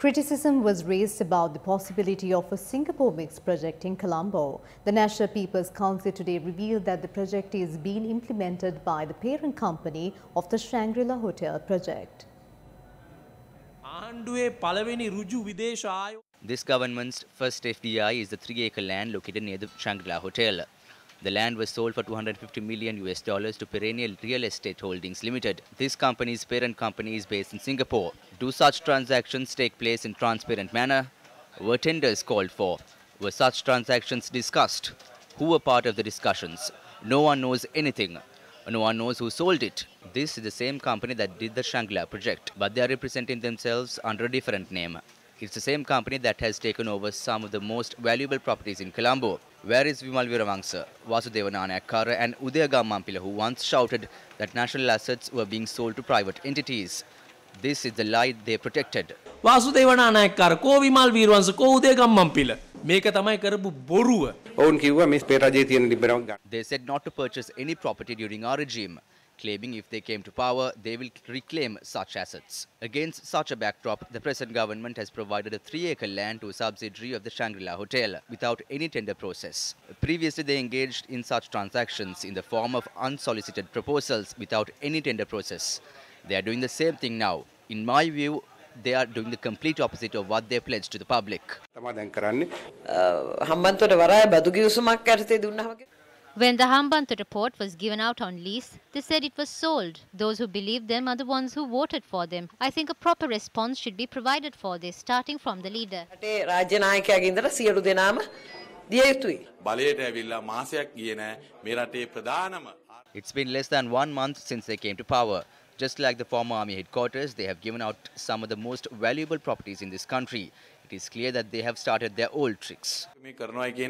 Criticism was raised about the possibility of a Singapore mix project in Colombo. The National People's Council today revealed that the project is being implemented by the parent company of the Shangri-La Hotel project. This government's first FDI is the 3-acre land located near the Shangri-La Hotel. The land was sold for $250 million to Perennial Real Estate Holdings Limited. This company's parent company is based in Singapore. Do such transactions take place in transparent manner? Were tenders called for? Were such transactions discussed? Who were part of the discussions? No one knows anything. No one knows who sold it. This is the same company that did the Shangri-La project, but they are representing themselves under a different name. It's the same company that has taken over some of the most valuable properties in Colombo. Where is Vimal Weerawangsa, Vasudeva Nanayakkara and Udaya Gammampila, who once shouted that national assets were being sold to private entities? This is the lie they protected. Vasudeva Nanayakkara, ko Vimal Weerawangsa, ko Udaya Gammampila. මේක තමයි කරපු බොරුව. ඔවුන් කිව්වා මේ ස්පේර් රජයේ තියෙන liberal ගන්න. They said not to purchase any property during our regime, claiming if they came to power, they will reclaim such assets. Against such a backdrop, the present government has provided a 3-acre land to a subsidiary of the Shangri-La Hotel without any tender process. Previously, they engaged in such transactions in the form of unsolicited proposals without any tender process. They are doing the same thing now. In my view, they are doing the complete opposite of what they pledged to the public. When the Hambantota port was given out on lease, they said it was sold. Those who believed them are the ones who voted for them. I think a proper response should be provided for this, starting from the leader. It's been less than 1 month since they came to power. Just like the former army headquarters, they have given out some of the most valuable properties in this country. It is clear that they have started their old tricks. During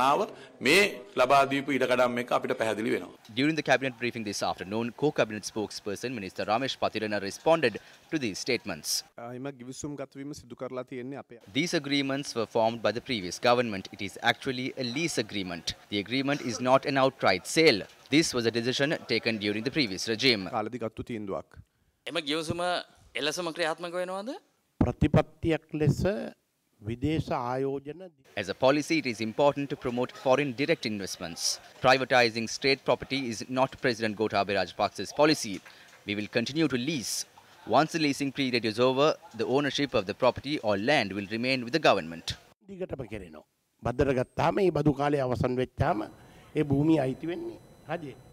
the cabinet briefing this afternoon, co-cabinet spokesperson Minister Ramesh Pathirana responded to these statements. These agreements were formed by the previous government. It is actually a lease agreement. The agreement is not an outright sale. This was a decision taken during the previous regime. As a policy, it is important to promote foreign direct investments. Privatizing state property is not President Gotabaya Rajapaksa's policy. We will continue to lease. Once the leasing period is over, the ownership of the property or land will remain with the government.